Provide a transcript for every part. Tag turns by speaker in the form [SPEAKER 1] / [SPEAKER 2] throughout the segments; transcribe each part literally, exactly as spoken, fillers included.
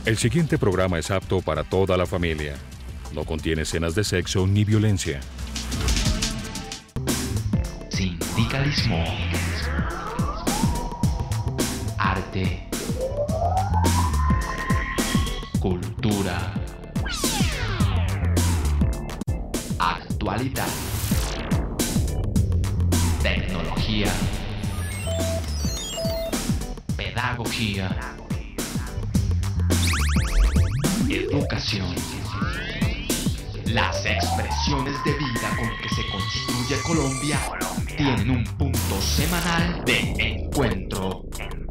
[SPEAKER 1] El siguiente programa es apto para toda la familia. No contiene escenas de sexo ni violencia.
[SPEAKER 2] Sindicalismo. Arte. Cultura. Actualidad. Tecnología. Pedagogía. Educación. Las expresiones de vida con que se construye Colombia tienen un punto semanal de encuentro.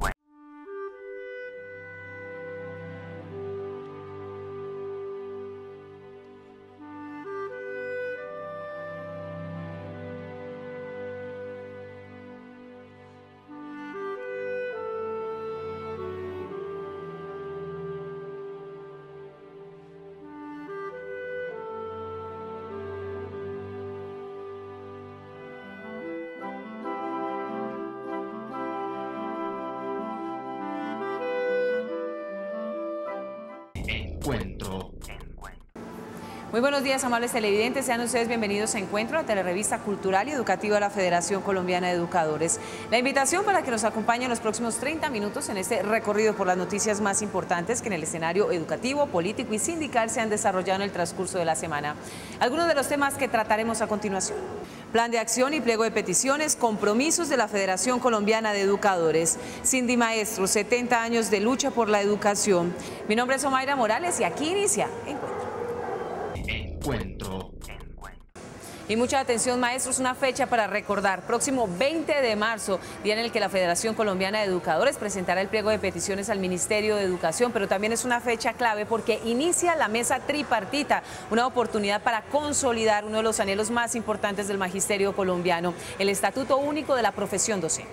[SPEAKER 2] Encuentro.
[SPEAKER 3] Muy buenos días, amables televidentes. Sean ustedes bienvenidos a Encuentro, la telerevista cultural y educativa de la Federación Colombiana de Educadores. La invitación para que nos acompañen los próximos treinta minutos en este recorrido por las noticias más importantes que en el escenario educativo, político y sindical se han desarrollado en el transcurso de la semana. Algunos de los temas que trataremos a continuación: plan de acción y pliego de peticiones, compromisos de la Federación Colombiana de Educadores, Sindimaestros, setenta años de lucha por la educación. Mi nombre es Omaira Morales y aquí inicia Encuentro.
[SPEAKER 2] Encuentro.
[SPEAKER 3] Y mucha atención, maestros, una fecha para recordar: próximo veinte de marzo, día en el que la Federación Colombiana de Educadores presentará el pliego de peticiones al Ministerio de Educación, pero también es una fecha clave porque inicia la mesa tripartita, una oportunidad para consolidar uno de los anhelos más importantes del magisterio colombiano, el Estatuto Único de la Profesión Docente.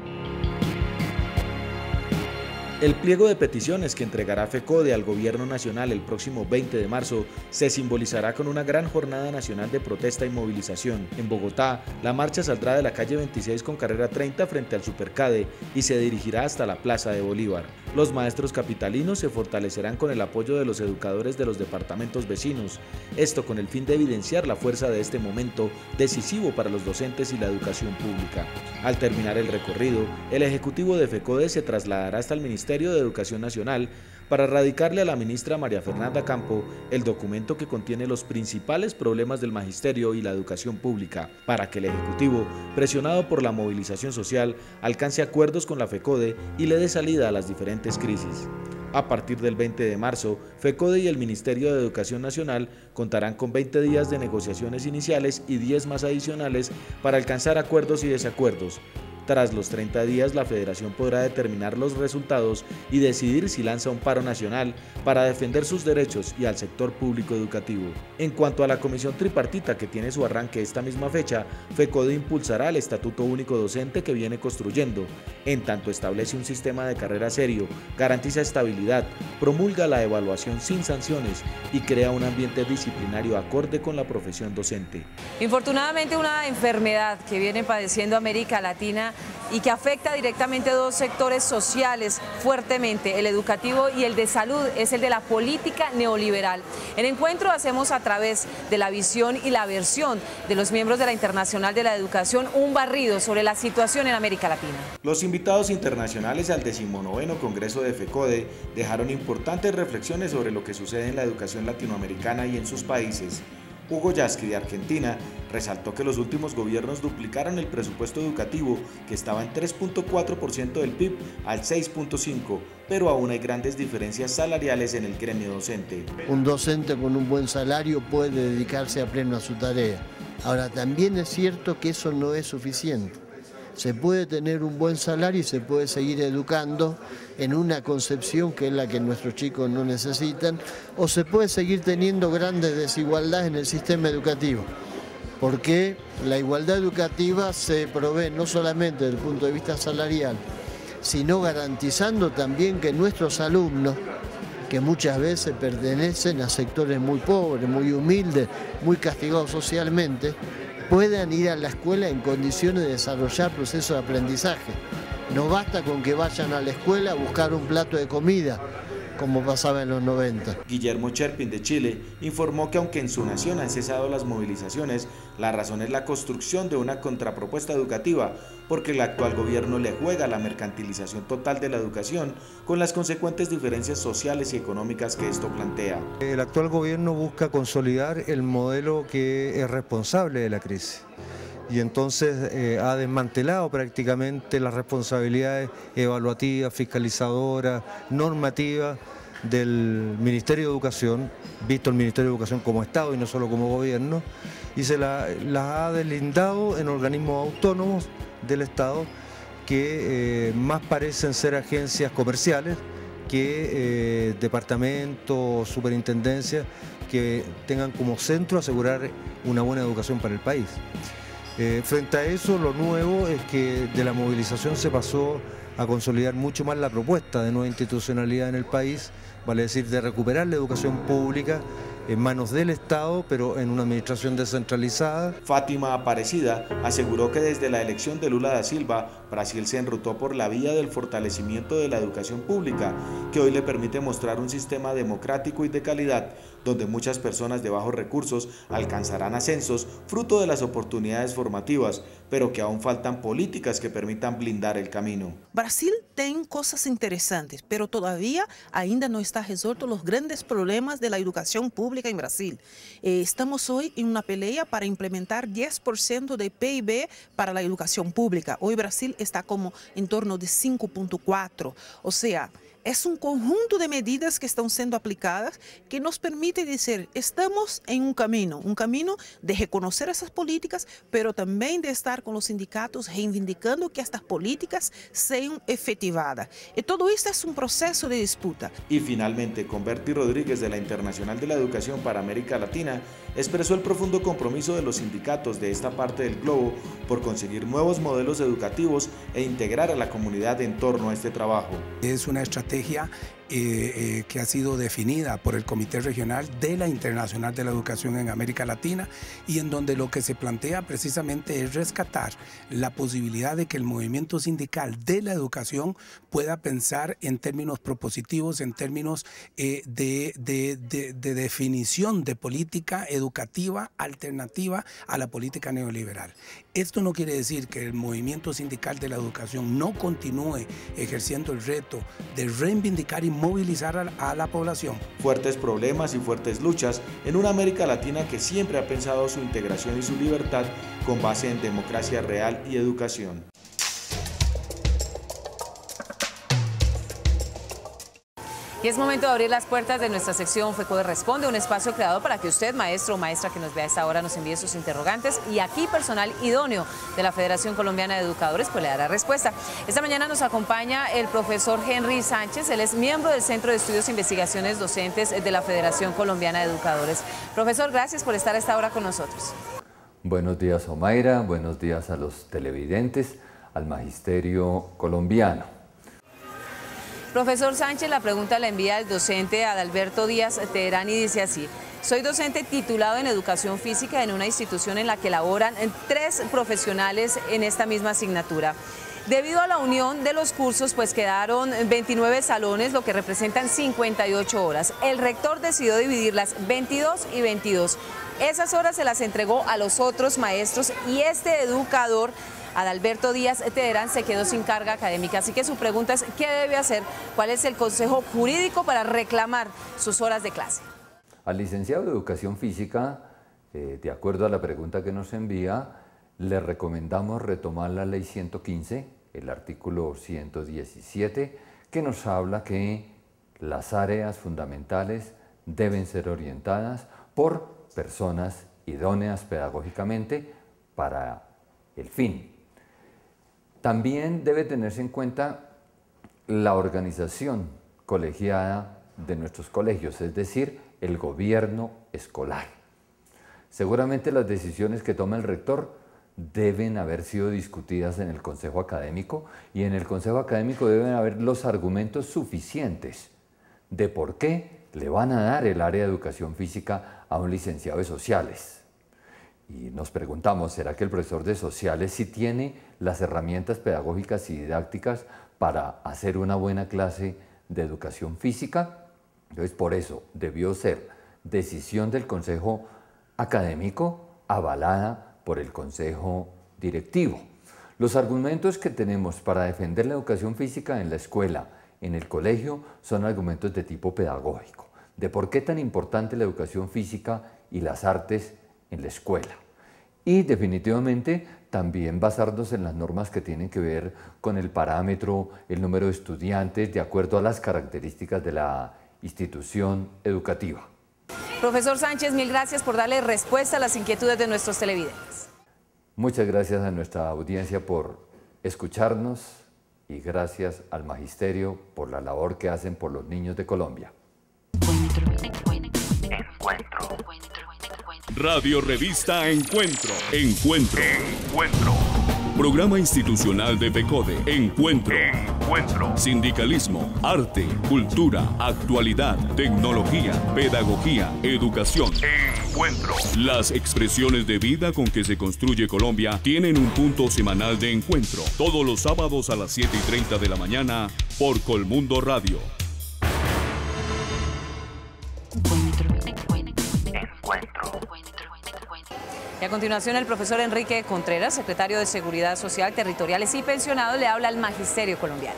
[SPEAKER 4] El pliego de peticiones que entregará FECODE al Gobierno Nacional el próximo veinte de marzo se simbolizará con una gran jornada nacional de protesta y movilización. En Bogotá, la marcha saldrá de la calle veintiséis con carrera treinta frente al Supercade y se dirigirá hasta la Plaza de Bolívar. Los maestros capitalinos se fortalecerán con el apoyo de los educadores de los departamentos vecinos, esto con el fin de evidenciar la fuerza de este momento decisivo para los docentes y la educación pública. Al terminar el recorrido, el ejecutivo de FECODE se trasladará hasta el Ministerio de Educación Nacional para radicarle a la ministra María Fernanda Campo el documento que contiene los principales problemas del magisterio y la educación pública, para que el Ejecutivo, presionado por la movilización social, alcance acuerdos con la FECODE y le dé salida a las diferentes crisis. A partir del veinte de marzo, FECODE y el Ministerio de Educación Nacional contarán con veinte días de negociaciones iniciales y diez más adicionales para alcanzar acuerdos y desacuerdos. Tras los treinta días, la Federación podrá determinar los resultados y decidir si lanza un paro nacional para defender sus derechos y al sector público educativo. En cuanto a la comisión tripartita que tiene su arranque esta misma fecha, FECODE impulsará el Estatuto Único Docente que viene construyendo, en tanto establece un sistema de carrera serio, garantiza estabilidad, promulga la evaluación sin sanciones y crea un ambiente disciplinario acorde con la profesión docente.
[SPEAKER 3] Infortunadamente, una enfermedad que viene padeciendo América Latina y que afecta directamente a dos sectores sociales fuertemente, el educativo y el de salud, es el de la política neoliberal. En Encuentro hacemos, a través de la visión y la versión de los miembros de la Internacional de la Educación, un barrido sobre la situación en América Latina.
[SPEAKER 4] Los invitados internacionales al decimonoveno Congreso de FECODE dejaron importantes reflexiones sobre lo que sucede en la educación latinoamericana y en sus países. Hugo Yasky, de Argentina, resaltó que los últimos gobiernos duplicaron el presupuesto educativo, que estaba en tres punto cuatro por ciento del P I B, al seis punto cinco por ciento, pero aún hay grandes diferencias salariales en el gremio docente.
[SPEAKER 5] Un docente con un buen salario puede dedicarse a pleno a su tarea. Ahora, también es cierto que eso no es suficiente. Se puede tener un buen salario y se puede seguir educando en una concepción que es la que nuestros chicos no necesitan, o se puede seguir teniendo grandes desigualdades en el sistema educativo, porque la igualdad educativa se provee no solamente desde el punto de vista salarial, sino garantizando también que nuestros alumnos, que muchas veces pertenecen a sectores muy pobres, muy humildes, muy castigados socialmente, puedan ir a la escuela en condiciones de desarrollar procesos de aprendizaje. No basta con que vayan a la escuela a buscar un plato de comida, como pasaba en los noventa.
[SPEAKER 4] Guillermo Cherpin de Chile informó que aunque en su nación han cesado las movilizaciones, la razón es la construcción de una contrapropuesta educativa, porque el actual gobierno le juega la mercantilización total de la educación con las consecuentes diferencias sociales y económicas que esto plantea.
[SPEAKER 6] El actual gobierno busca consolidar el modelo que es responsable de la crisis. Y entonces eh, ha desmantelado prácticamente las responsabilidades evaluativas, fiscalizadoras, normativas del Ministerio de Educación, visto el Ministerio de Educación como Estado y no solo como gobierno, y se la, las ha deslindado en organismos autónomos del Estado que eh, más parecen ser agencias comerciales que eh, departamentos, superintendencias que tengan como centro asegurar una buena educación para el país. Eh, frente a eso, lo nuevo es que de la movilización se pasó a consolidar mucho más la propuesta de nueva institucionalidad en el país, vale decir, de recuperar la educación pública en manos del Estado, pero en una administración descentralizada.
[SPEAKER 4] Fátima Aparecida aseguró que desde la elección de Lula da Silva, Brasil se enrutó por la vía del fortalecimiento de la educación pública, que hoy le permite mostrar un sistema democrático y de calidad, donde muchas personas de bajos recursos alcanzarán ascensos fruto de las oportunidades formativas, pero que aún faltan políticas que permitan blindar el camino.
[SPEAKER 7] Brasil tiene cosas interesantes, pero todavía ainda no está resuelto los grandes problemas de la educación pública en Brasil. Eh, estamos hoy en una pelea para implementar diez por ciento de P I B para la educación pública. Hoy Brasil está como en torno de cinco punto cuatro, o sea, es un conjunto de medidas que están siendo aplicadas que nos permite decir, estamos en un camino, un camino de reconocer esas políticas, pero también de estar con los sindicatos reivindicando que estas políticas sean efectivadas. Y todo esto es un proceso de disputa.
[SPEAKER 4] Y finalmente, Converti Rodríguez de la Internacional de la Educación para América Latina expresó el profundo compromiso de los sindicatos de esta parte del globo por conseguir nuevos modelos educativos e integrar a la comunidad en torno a este trabajo.
[SPEAKER 8] Es una estrategia Eh, eh, que ha sido definida por el Comité Regional de la Internacional de la Educación en América Latina y en donde lo que se plantea precisamente es rescatar la posibilidad de que el movimiento sindical de la educación pueda pensar en términos propositivos, en términos eh, de, de, de, de definición de política educativa alternativa a la política neoliberal. Esto no quiere decir que el movimiento sindical de la educación no continúe ejerciendo el reto de reivindicar y movilizar a, a la población.
[SPEAKER 4] Fuertes problemas y fuertes luchas en una América Latina que siempre ha pensado su integración y su libertad con base en democracia real y educación.
[SPEAKER 3] Y es momento de abrir las puertas de nuestra sección FECODE Responde, un espacio creado para que usted, maestro o maestra que nos vea a esta hora, nos envíe sus interrogantes y aquí personal idóneo de la Federación Colombiana de Educadores pues le dará respuesta. Esta mañana nos acompaña el profesor Henry Sánchez, él es miembro del Centro de Estudios e Investigaciones Docentes de la Federación Colombiana de Educadores. Profesor, gracias por estar a esta hora con nosotros.
[SPEAKER 9] Buenos días, Omaira, buenos días a los televidentes, al magisterio colombiano.
[SPEAKER 3] Profesor Sánchez, la pregunta la envía el docente Adalberto Díaz Teherán y dice así: soy docente titulado en Educación Física en una institución en la que laboran tres profesionales en esta misma asignatura. Debido a la unión de los cursos, pues quedaron veintinueve salones, lo que representan cincuenta y ocho horas. El rector decidió dividirlas veintidós y veintidós. Esas horas se las entregó a los otros maestros y este educador, Adalberto Díaz Teherán, se quedó sin carga académica. Así que su pregunta es, ¿qué debe hacer? ¿Cuál es el consejo jurídico para reclamar sus horas de clase?
[SPEAKER 9] Al licenciado de Educación Física, eh, de acuerdo a la pregunta que nos envía, le recomendamos retomar la ley ciento quince, el artículo ciento diecisiete, que nos habla que las áreas fundamentales deben ser orientadas por personas idóneas pedagógicamente para el fin. También debe tenerse en cuenta la organización colegiada de nuestros colegios, es decir, el gobierno escolar. Seguramente las decisiones que toma el rector deben haber sido discutidas en el Consejo Académico y en el Consejo Académico deben haber los argumentos suficientes de por qué le van a dar el área de Educación Física a un licenciado de Sociales. Y nos preguntamos, ¿será que el profesor de Sociales sí tiene las herramientas pedagógicas y didácticas para hacer una buena clase de Educación Física? Entonces, por eso debió ser decisión del Consejo Académico avalada por el Consejo Directivo. Los argumentos que tenemos para defender la educación física en la escuela, en el colegio, son argumentos de tipo pedagógico, de por qué tan importante la educación física y las artes en la escuela. Y definitivamente también basarnos en las normas que tienen que ver con el parámetro, el número de estudiantes, de acuerdo a las características de la institución educativa.
[SPEAKER 3] Profesor Sánchez, mil gracias por darle respuesta a las inquietudes de nuestros televidentes.
[SPEAKER 9] Muchas gracias a nuestra audiencia por escucharnos y gracias al Magisterio por la labor que hacen por los niños de Colombia.
[SPEAKER 2] Encuentro.
[SPEAKER 1] Radio Revista Encuentro. Encuentro.
[SPEAKER 2] Encuentro.
[SPEAKER 1] Programa institucional de PECODE. Encuentro.
[SPEAKER 2] Encuentro.
[SPEAKER 1] Sindicalismo, arte, cultura, actualidad, tecnología, pedagogía, educación.
[SPEAKER 2] Encuentro.
[SPEAKER 1] Las expresiones de vida con que se construye Colombia tienen un punto semanal de encuentro. Todos los sábados a las siete y treinta de la mañana por Colmundo Radio.
[SPEAKER 3] Y a continuación, el profesor Enrique Contreras, secretario de Seguridad Social, Territoriales y Pensionados, le habla al Magisterio colombiano.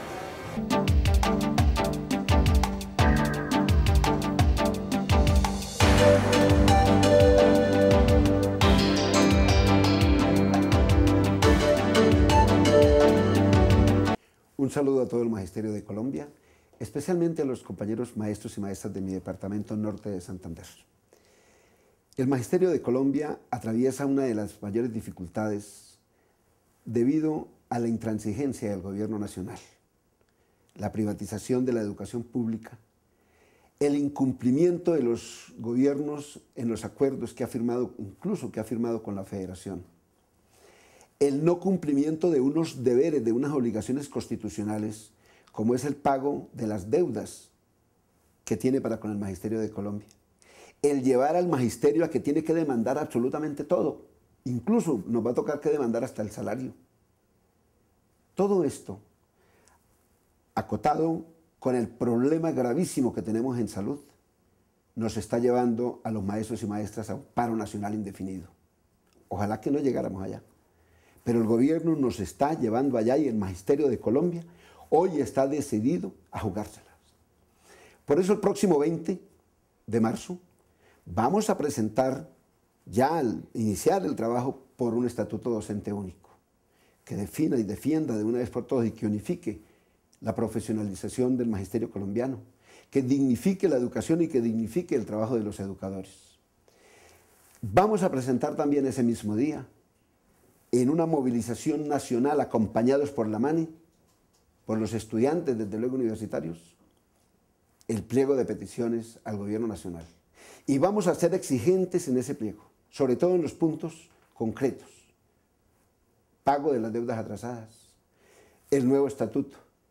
[SPEAKER 10] Un saludo a todo el Magisterio de Colombia, especialmente a los compañeros maestros y maestras de mi departamento norte de Santander. El Magisterio de Colombia atraviesa una de las mayores dificultades debido a la intransigencia del gobierno nacional, la privatización de la educación pública, el incumplimiento de los gobiernos en los acuerdos que ha firmado, incluso que ha firmado con la Federación, el no cumplimiento de unos deberes, de unas obligaciones constitucionales, como es el pago de las deudas que tiene para con el Magisterio de Colombia. El llevar al magisterio a que tiene que demandar absolutamente todo. Incluso nos va a tocar que demandar hasta el salario. Todo esto, acotado con el problema gravísimo que tenemos en salud, nos está llevando a los maestros y maestras a un paro nacional indefinido. Ojalá que no llegáramos allá. Pero el gobierno nos está llevando allá y el Magisterio de Colombia hoy está decidido a jugárselas. Por eso el próximo veinte de marzo vamos a presentar, ya al iniciar el trabajo por un estatuto docente único, que defina y defienda de una vez por todas y que unifique la profesionalización del magisterio colombiano, que dignifique la educación y que dignifique el trabajo de los educadores. Vamos a presentar también ese mismo día, en una movilización nacional acompañados por la MANI, por los estudiantes, desde luego universitarios, el pliego de peticiones al gobierno nacional. Y vamos a ser exigentes en ese pliego, sobre todo en los puntos concretos. Pago de las deudas atrasadas, el nuevo estatuto,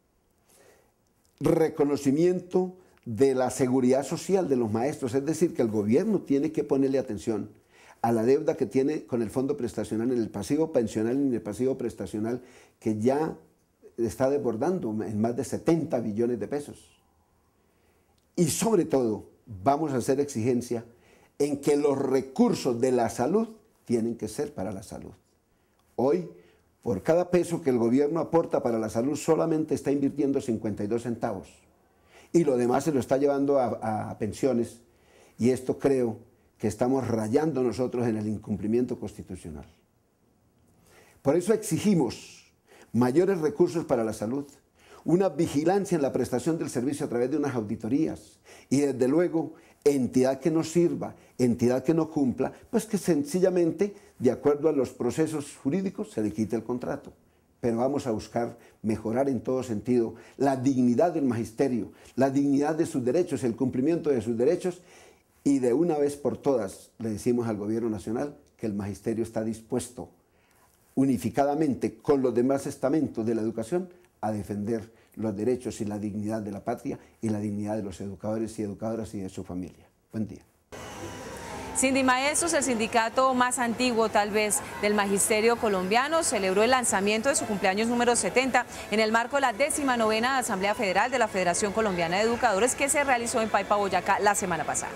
[SPEAKER 10] reconocimiento de la seguridad social de los maestros, es decir, que el gobierno tiene que ponerle atención a la deuda que tiene con el fondo prestacional, en el pasivo pensional y en el pasivo prestacional, que ya está desbordando en más de setenta billones de pesos. Y sobre todo, vamos a hacer exigencia en que los recursos de la salud tienen que ser para la salud. Hoy, por cada peso que el gobierno aporta para la salud, solamente está invirtiendo cincuenta y dos centavos. Y lo demás se lo está llevando a, a pensiones. Y esto creo que estamos rayando nosotros en el incumplimiento constitucional. Por eso exigimos mayores recursos para la salud, una vigilancia en la prestación del servicio a través de unas auditorías y desde luego entidad que no sirva, entidad que no cumpla, pues que sencillamente, de acuerdo a los procesos jurídicos, se le quite el contrato. Pero vamos a buscar mejorar en todo sentido la dignidad del magisterio, la dignidad de sus derechos, el cumplimiento de sus derechos, y de una vez por todas le decimos al gobierno nacional que el magisterio está dispuesto unificadamente con los demás estamentos de la educación a defender los derechos y la dignidad de la patria y la dignidad de los educadores y educadoras y de su familia. Buen día.
[SPEAKER 3] Sindimaestros, el sindicato más antiguo tal vez del magisterio colombiano, celebró el lanzamiento de su cumpleaños número setenta en el marco de la décima novena Asamblea Federal de la Federación Colombiana de Educadores que se realizó en Paipa, Boyacá, la semana pasada.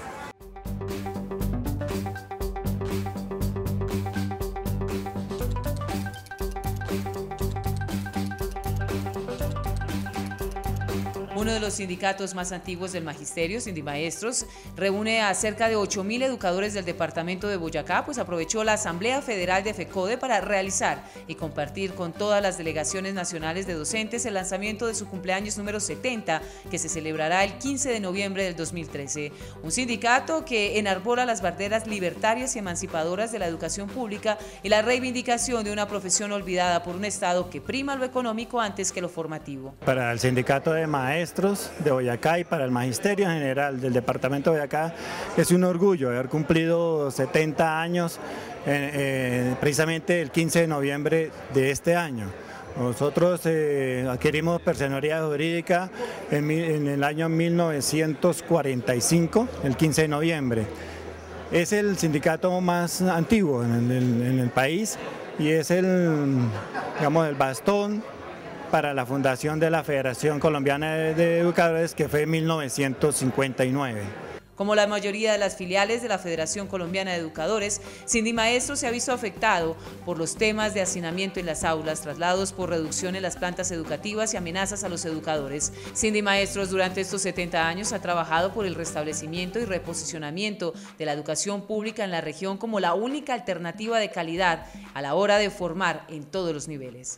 [SPEAKER 3] Uno de los sindicatos más antiguos del magisterio, Sindimaestros, reúne a cerca de ocho mil educadores del departamento de Boyacá, pues aprovechó la Asamblea Federal de FECODE para realizar y compartir con todas las delegaciones nacionales de docentes el lanzamiento de su cumpleaños número setenta, que se celebrará el quince de noviembre del dos mil trece. Un sindicato que enarbora las banderas libertarias y emancipadoras de la educación pública y la reivindicación de una profesión olvidada por un Estado que prima lo económico antes que lo formativo.
[SPEAKER 11] Para el sindicato de maestros de Boyacá y para el magisterio en general del departamento de Boyacá es un orgullo haber cumplido setenta años eh, eh, precisamente el quince de noviembre de este año. Nosotros eh, adquirimos personería jurídica en, en el año mil novecientos cuarenta y cinco, el quince de noviembre. Es el sindicato más antiguo en el, en el país y es el, digamos, el bastón para la fundación de la Federación Colombiana de Educadores, que fue en mil novecientos cincuenta y nueve.
[SPEAKER 3] Como la mayoría de las filiales de la Federación Colombiana de Educadores, Sindimaestros se ha visto afectado por los temas de hacinamiento en las aulas, traslados por reducción en las plantas educativas y amenazas a los educadores. Sindimaestros durante estos setenta años ha trabajado por el restablecimiento y reposicionamiento de la educación pública en la región como la única alternativa de calidad a la hora de formar en todos los niveles.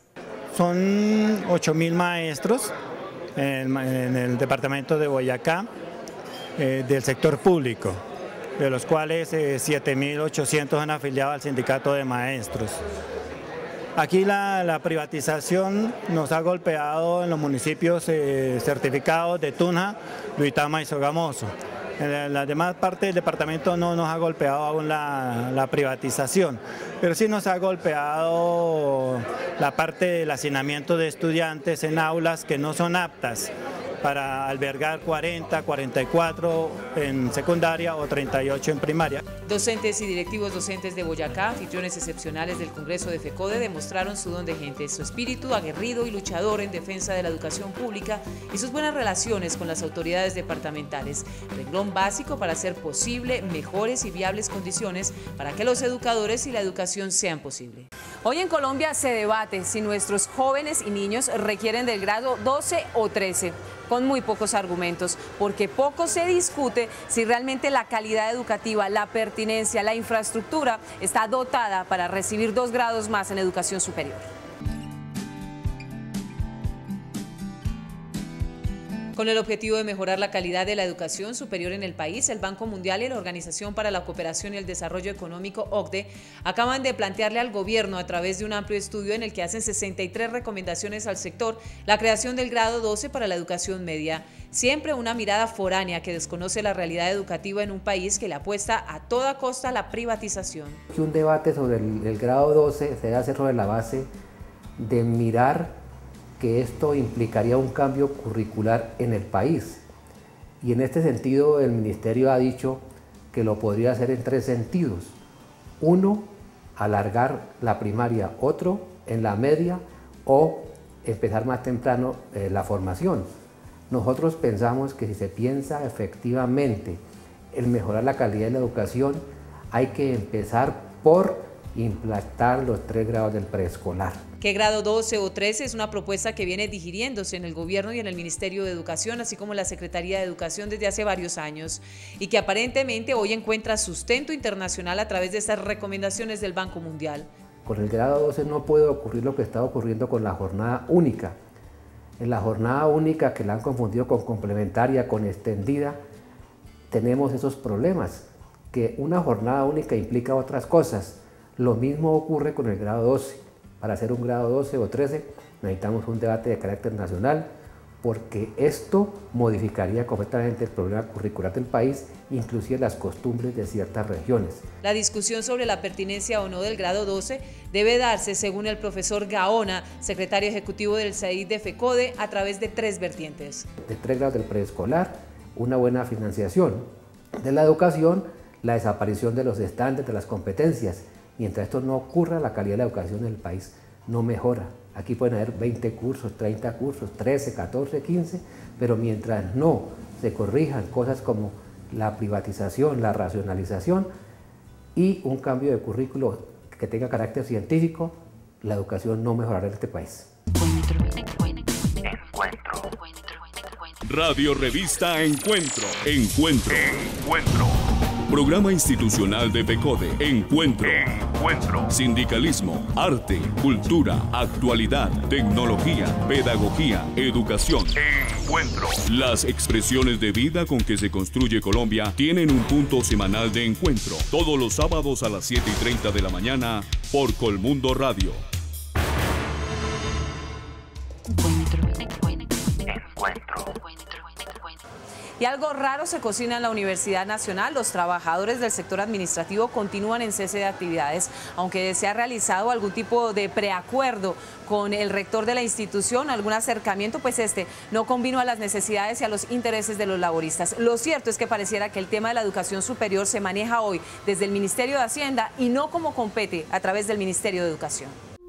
[SPEAKER 11] Son ocho mil maestros en, en el departamento de Boyacá, eh, del sector público, de los cuales eh, siete mil ochocientos han afiliado al sindicato de maestros. Aquí la, la privatización nos ha golpeado en los municipios eh, certificados de Tunja, Duitama y Sogamoso. En la demás parte del departamento no nos ha golpeado aún la, la privatización, pero sí nos ha golpeado la parte del hacinamiento de estudiantes en aulas que no son aptas para albergar cuarenta, cuarenta y cuatro en secundaria o treinta y ocho en primaria.
[SPEAKER 3] Docentes y directivos docentes de Boyacá, anfitriones excepcionales del Congreso de FECODE, demostraron su don de gente, su espíritu aguerrido y luchador en defensa de la educación pública y sus buenas relaciones con las autoridades departamentales, renglón básico para hacer posible mejores y viables condiciones para que los educadores y la educación sean posible. Hoy en Colombia se debate si nuestros jóvenes y niños requieren del grado doce o trece, con muy pocos argumentos, porque poco se discute si realmente la calidad educativa, la pertinencia, la infraestructura está dotada para recibir dos grados más en educación superior. Con el objetivo de mejorar la calidad de la educación superior en el país, el Banco Mundial y la Organización para la Cooperación y el Desarrollo Económico, O C D E, acaban de plantearle al gobierno, a través de un amplio estudio en el que hacen sesenta y tres recomendaciones al sector, la creación del grado doce para la educación media. Siempre una mirada foránea que desconoce la realidad educativa en un país que le apuesta a toda costa a la privatización.
[SPEAKER 12] Un debate sobre el, el grado doce se hace sobre la base de mirar que esto implicaría un cambio curricular en el país. Y en este sentido el Ministerio ha dicho que lo podría hacer en tres sentidos. Uno, alargar la primaria, otro, en la media, o empezar más temprano eh, la formación. Nosotros pensamos que si se piensa efectivamente en mejorar la calidad de la educación, hay que empezar por implantar los tres grados del preescolar.
[SPEAKER 3] Que grado doce o trece es una propuesta que viene digiriéndose en el gobierno y en el Ministerio de Educación, así como en la Secretaría de Educación desde hace varios años, y que aparentemente hoy encuentra sustento internacional a través de estas recomendaciones del Banco Mundial.
[SPEAKER 12] Con el grado doce no puede ocurrir lo que está ocurriendo con la jornada única. En la jornada única, que la han confundido con complementaria, con extendida, tenemos esos problemas, que una jornada única implica otras cosas. Lo mismo ocurre con el grado doce. Para hacer un grado doce o trece necesitamos un debate de carácter nacional, porque esto modificaría completamente el problema curricular del país, inclusive las costumbres de ciertas regiones.
[SPEAKER 3] La discusión sobre la pertinencia o no del grado doce debe darse, según el profesor Gaona, secretario ejecutivo del C E I de FECODE, a través de tres vertientes.
[SPEAKER 12] De tres grados del preescolar, una buena financiación de la educación, la desaparición de los estándares, de las competencias. Mientras esto no ocurra, la calidad de la educación en el país no mejora. Aquí pueden haber veinte cursos, treinta cursos, trece, catorce, quince, pero mientras no se corrijan cosas como la privatización, la racionalización y un cambio de currículo que tenga carácter científico, la educación no mejorará en este país.
[SPEAKER 1] Radio Revista Encuentro. Encuentro. Encuentro. Programa institucional de PECODE. Encuentro. Encuentro. Sindicalismo, arte, cultura, actualidad, tecnología, pedagogía, educación. Encuentro. Las expresiones de vida con que se construye Colombia tienen un punto semanal de encuentro. Todos los sábados a las siete y treinta de la mañana por Colmundo Radio.
[SPEAKER 3] Encuentro. Y algo raro se cocina en la Universidad Nacional. Los trabajadores del sector administrativo continúan en cese de actividades, aunque se ha realizado algún tipo de preacuerdo con el rector de la institución, algún acercamiento, pues este no convino a las necesidades y a los intereses de los laboristas. Lo cierto es que pareciera que el tema de la educación superior se maneja hoy desde el Ministerio de Hacienda y no como compete a través del Ministerio de Educación.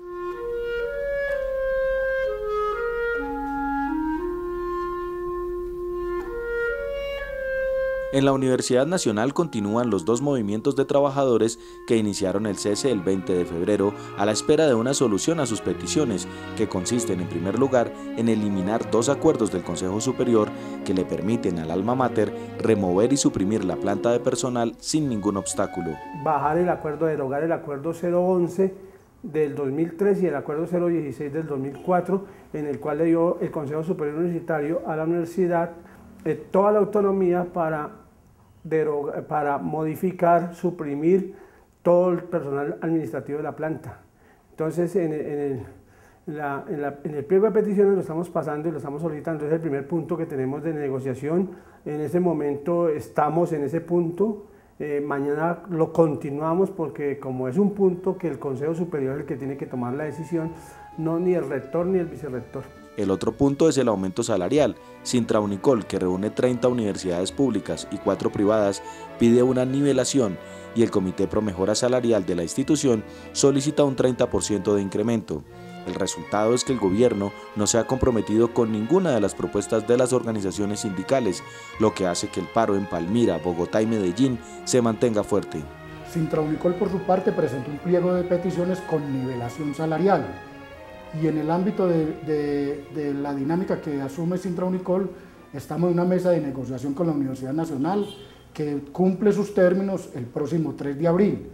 [SPEAKER 4] En la Universidad Nacional continúan los dos movimientos de trabajadores que iniciaron el cese el veinte de febrero a la espera de una solución a sus peticiones, que consisten en primer lugar en eliminar dos acuerdos del Consejo Superior que le permiten al alma mater remover y suprimir la planta de personal sin ningún obstáculo.
[SPEAKER 13] Bajar el acuerdo, derogar el acuerdo cero once del dos mil tres y el acuerdo cero dieciséis del dos mil cuatro, en el cual le dio el Consejo Superior Universitario a la universidad eh, toda la autonomía para Deroga, para modificar, suprimir todo el personal administrativo de la planta. Entonces, en el, en el, en la, en la, en el pliego de peticiones lo estamos pasando y lo estamos solicitando. Es el primer punto que tenemos de negociación. En ese momento estamos en ese punto. Eh, mañana lo continuamos porque como es un punto que el Consejo Superior es el que tiene que tomar la decisión, no ni el rector ni el vicerrector.
[SPEAKER 4] El otro punto es el aumento salarial. Sintraunicol, que reúne treinta universidades públicas y cuatro privadas, pide una nivelación y el Comité Pro Mejora Salarial de la institución solicita un treinta por ciento de incremento. El resultado es que el gobierno no se ha comprometido con ninguna de las propuestas de las organizaciones sindicales, lo que hace que el paro en Palmira, Bogotá y Medellín se mantenga fuerte.
[SPEAKER 14] Sintraunicol, por su parte, presentó un pliego de peticiones con nivelación salarial. Y en el ámbito de, de, de la dinámica que asume Sintraunicol, estamos en una mesa de negociación con la Universidad Nacional que cumple sus términos el próximo tres de abril.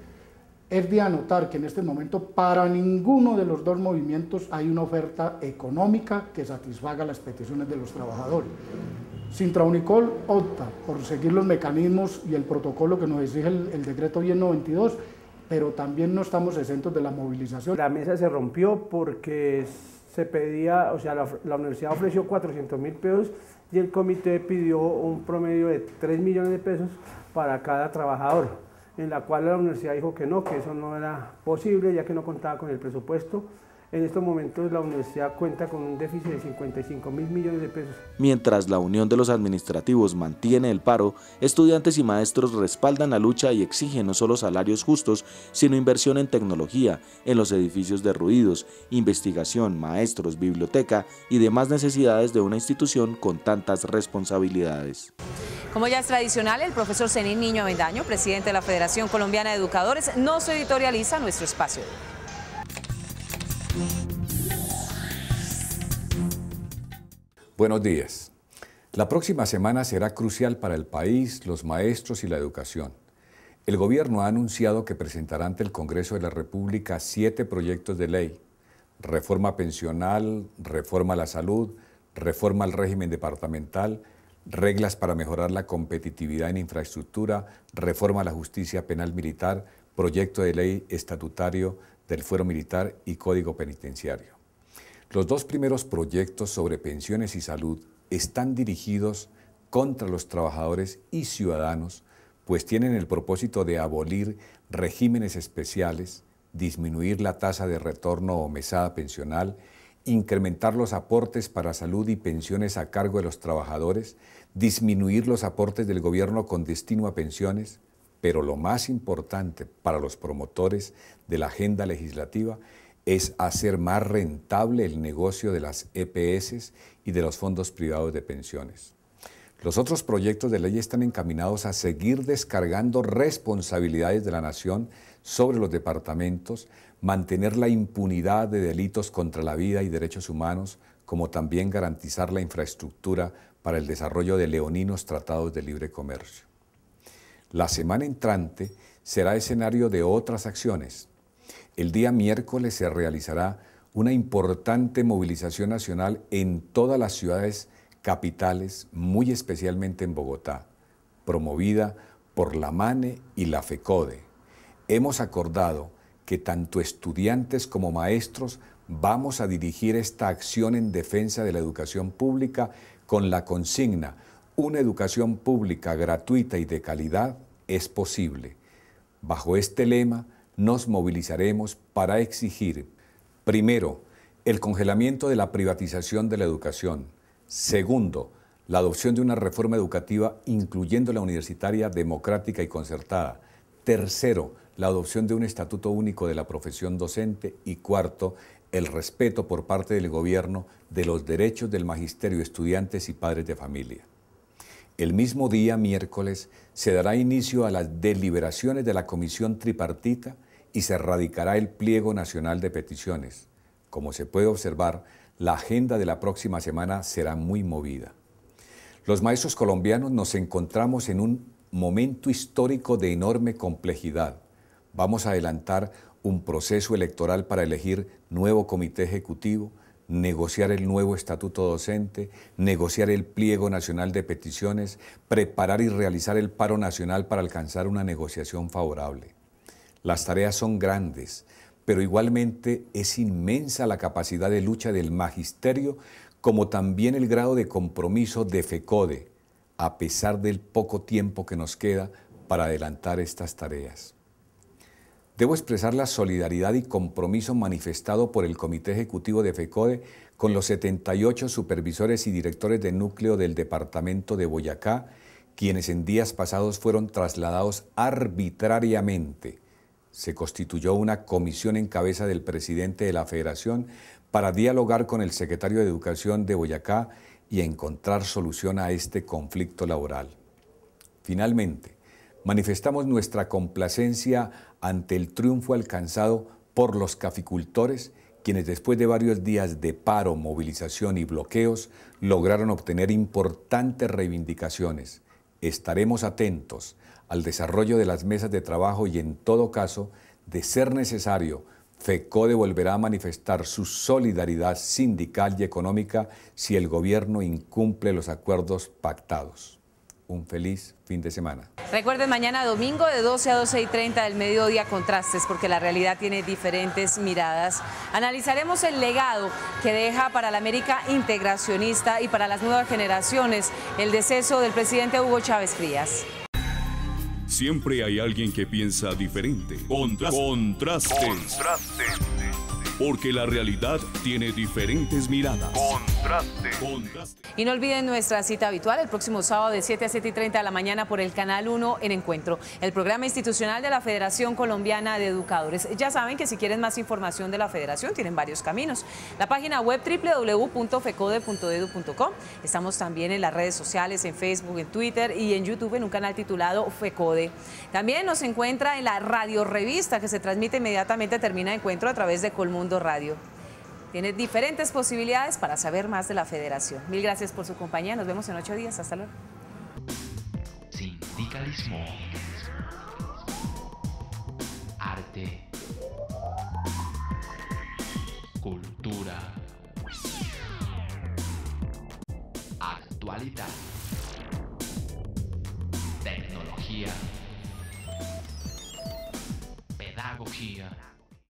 [SPEAKER 14] Es de anotar que en este momento para ninguno de los dos movimientos hay una oferta económica que satisfaga las peticiones de los trabajadores. Sintraunicol opta por seguir los mecanismos y el protocolo que nos exige el, el decreto diez noventa y dos, pero también no estamos exentos de la movilización.
[SPEAKER 13] La mesa se rompió porque se pedía, o sea, la, la universidad ofreció cuatrocientos mil pesos y el comité pidió un promedio de tres millones de pesos para cada trabajador, en la cual la universidad dijo que no, que eso no era posible ya que no contaba con el presupuesto. En estos momentos la universidad cuenta con un déficit de cincuenta y cinco mil millones de pesos.
[SPEAKER 4] Mientras la Unión de los Administrativos mantiene el paro, estudiantes y maestros respaldan la lucha y exigen no solo salarios justos, sino inversión en tecnología, en los edificios derruidos, investigación, maestros, biblioteca y demás necesidades de una institución con tantas responsabilidades.
[SPEAKER 3] Como ya es tradicional, el profesor Zenin Niño Avendaño, presidente de la Federación Colombiana de Educadores, nos editorializa nuestro espacio.
[SPEAKER 15] Buenos días. La próxima semana será crucial para el país, los maestros y la educación. El gobierno ha anunciado que presentará ante el Congreso de la República siete proyectos de ley: reforma pensional, reforma a la salud, reforma al régimen departamental, reglas para mejorar la competitividad en infraestructura, reforma a la justicia penal militar, proyecto de ley estatutario del fuero militar y código penitenciario. Los dos primeros proyectos sobre pensiones y salud están dirigidos contra los trabajadores y ciudadanos, pues tienen el propósito de abolir regímenes especiales, disminuir la tasa de retorno o mesada pensional, incrementar los aportes para salud y pensiones a cargo de los trabajadores, disminuir los aportes del gobierno con destino a pensiones, pero lo más importante para los promotores de la agenda legislativa es hacer más rentable el negocio de las E P S y de los fondos privados de pensiones. Los otros proyectos de ley están encaminados a seguir descargando responsabilidades de la nación sobre los departamentos, mantener la impunidad de delitos contra la vida y derechos humanos, como también garantizar la infraestructura para el desarrollo de leoninos tratados de libre comercio. La semana entrante será escenario de otras acciones. El día miércoles se realizará una importante movilización nacional en todas las ciudades capitales, muy especialmente en Bogotá, promovida por la MANE y la FECODE. Hemos acordado que tanto estudiantes como maestros vamos a dirigir esta acción en defensa de la educación pública con la consigna: una educación pública gratuita y de calidad es posible. Bajo este lema nos movilizaremos para exigir, primero, el congelamiento de la privatización de la educación. Segundo, la adopción de una reforma educativa incluyendo la universitaria democrática y concertada. Tercero, la adopción de un estatuto único de la profesión docente. Y cuarto, el respeto por parte del gobierno de los derechos del magisterio, estudiantes y padres de familia. El mismo día, miércoles, se dará inicio a las deliberaciones de la comisión tripartita y se radicará el pliego nacional de peticiones. Como se puede observar, la agenda de la próxima semana será muy movida. Los maestros colombianos nos encontramos en un momento histórico de enorme complejidad. Vamos a adelantar un proceso electoral para elegir nuevo comité ejecutivo, negociar el nuevo estatuto docente, negociar el pliego nacional de peticiones, preparar y realizar el paro nacional para alcanzar una negociación favorable. Las tareas son grandes, pero igualmente es inmensa la capacidad de lucha del magisterio, como también el grado de compromiso de FECODE, a pesar del poco tiempo que nos queda para adelantar estas tareas. Debo expresar la solidaridad y compromiso manifestado por el Comité Ejecutivo de FECODE con los setenta y ocho supervisores y directores de núcleo del departamento de Boyacá, quienes en días pasados fueron trasladados arbitrariamente. Se constituyó una comisión en cabeza del presidente de la Federación para dialogar con el secretario de Educación de Boyacá y encontrar solución a este conflicto laboral. Finalmente, manifestamos nuestra complacencia ante el triunfo alcanzado por los caficultores, quienes después de varios días de paro, movilización y bloqueos, lograron obtener importantes reivindicaciones. Estaremos atentos al desarrollo de las mesas de trabajo y, en todo caso, de ser necesario, FECODE volverá a manifestar su solidaridad sindical y económica si el gobierno incumple los acuerdos pactados. Un feliz fin de semana.
[SPEAKER 3] Recuerden, mañana domingo de doce a doce y treinta del mediodía, Contrastes, porque la realidad tiene diferentes miradas. Analizaremos el legado que deja para la América integracionista y para las nuevas generaciones el deceso del presidente Hugo Chávez Frías.
[SPEAKER 1] Siempre hay alguien que piensa diferente. Contrastes. Contrastes. Contrastes. Porque la realidad tiene diferentes miradas. Contraste. Contraste.
[SPEAKER 3] Y no olviden nuestra cita habitual el próximo sábado de siete a siete y treinta de la mañana por el Canal uno en Encuentro, el programa institucional de la Federación Colombiana de Educadores. Ya saben que si quieren más información de la Federación tienen varios caminos. La página web doble u doble u doble u punto fecode punto edu punto co. Estamos también en las redes sociales, en Facebook, en Twitter y en YouTube en un canal titulado FECODE. También nos encuentra en la radio revista que se transmite inmediatamente termina Encuentro a través de Colmundo Radio. Tiene diferentes posibilidades para saber más de la Federación. Mil gracias por su compañía. Nos vemos en ocho días. Hasta luego.
[SPEAKER 2] Sindicalismo. Arte. Cultura. Actualidad. Tecnología. Pedagogía.